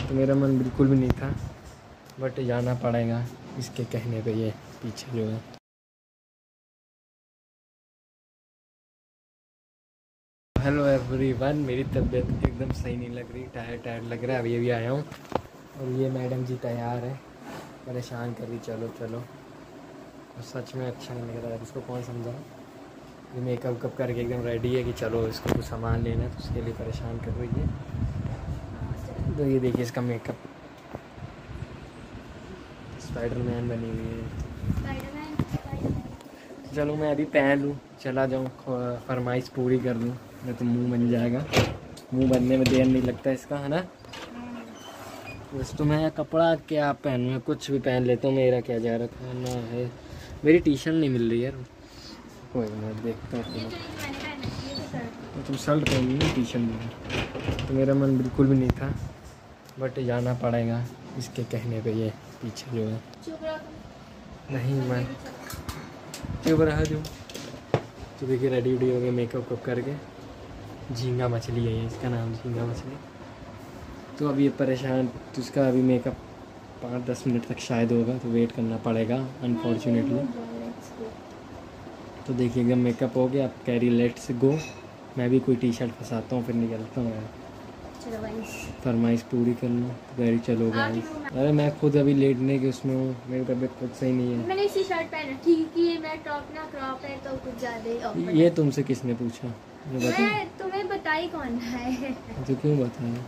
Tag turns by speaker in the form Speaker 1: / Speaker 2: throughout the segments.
Speaker 1: तो मेरा मन बिल्कुल भी नहीं था, बट जाना पड़ेगा इसके कहने पे। ये पीछे जो है हेलो एवरीवन, मेरी तबीयत एकदम सही नहीं लग रही, टायर्ड टायर्ड लग रहा है। अभी अभी आया हूँ और ये मैडम जी तैयार है, परेशान कर रही चलो चलो। और सच में अच्छा नहीं लग रहा है, इसको कौन समझा। ये मेकअप कप करके एकदम रेडी है कि चलो इसको कुछ सामान लेना है, तो उसके लिए परेशान कर रही है। तो ये देखिए इसका मेकअप, स्पाइडरमैन बनी हुई है। चलो मैं अभी पहन लूँ, चला जाऊँ, फरमाइश पूरी कर लूँ, नहीं तो मुंह बन जाएगा। मुंह बनने में देर नहीं लगता इसका, है ना। बस तो मैं कपड़ा क्या पहनूँ, कुछ भी पहन लेता हूँ। मेरा क्या जा रखा है, मेरी टी शर्ट नहीं मिल रही यार। कोई मैं देखता हूँ। तुम शर्ट पहनी टी शर्ट नहीं, तो मेरा मन बिल्कुल भी नहीं था, बट जाना पड़ेगा इसके कहने पे। ये पीछे जो है नहीं, मैं चुप रहा जो। तो देखिए रेडी वेडी हो गए, मेकअप वप करके। झींगा मछली है ये, इसका नाम झींगा मछली। तो अभी ये परेशान, तो इसका अभी मेकअप 5-10 मिनट तक शायद होगा, तो वेट करना पड़ेगा अनफॉर्चुनेटली। तो देखिए एकदम मेकअप हो गया, अब कैरी लेट्स गो। मैं भी कोई टी शर्ट फंसाता हूँ, फिर निकलता हूँ यार, फरमाइश पूरी कर लूँ। गाड़ी चलो गाइस। अरे मैं खुद अभी लेटने के उसमें हूँ, मेरी तबीयत खुद सही नहीं है।
Speaker 2: मैंने इसी शर्ट पहना, ठीक है मैं टॉप ना क्रॉप है तो कुछ ज़्यादा ही।
Speaker 1: ये तुमसे किसने पूछा?
Speaker 2: मैं तुम्हें बताई कौन है?
Speaker 1: तो क्यों बताया?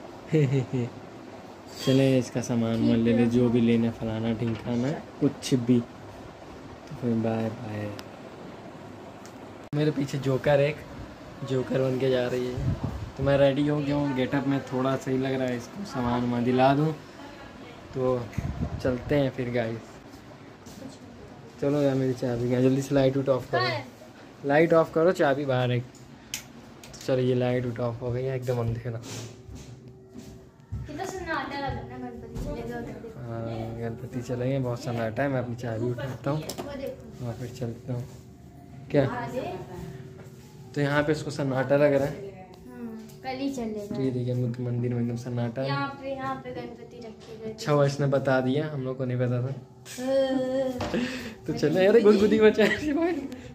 Speaker 1: चले इसका सामान मान ले जो भी लेना, फलाना ढिंकाना कुछ भी। तो फिर बाय बाय। मेरे पीछे जोकर, एक जोकर बन के जा रही है। तो मैं रेडी हो गया हूँ, गेटअप में थोड़ा सही लग रहा है, इसको सामान मैं दिला दूँ तो चलते हैं फिर गाइस। चलो यार मेरी चाबी गया, जल्दी से लाइट ऑफ करो, लाइट ऑफ करो, चाबी बाहर है। तो चलो ये लाइट ऑफ हो गई है, एकदम अंधेरा। हाँ गणपति चलेंगे, बहुत सन्नाटा है। मैं अपनी चाबी उठाता हूँ और फिर चलता हूँ। क्या तो यहाँ पे इसको सन्नाटा लग रहा है,
Speaker 2: कल ही चलेगा।
Speaker 1: तो ये देखिए मंदिर में एकदम सन्नाटा है।
Speaker 2: यहाँ पे गणपति रखे गए।
Speaker 1: अच्छा हुआ इसने बता दिया, हम लोग को नहीं पता था। तो चले यार, गुदगुदी बचा है।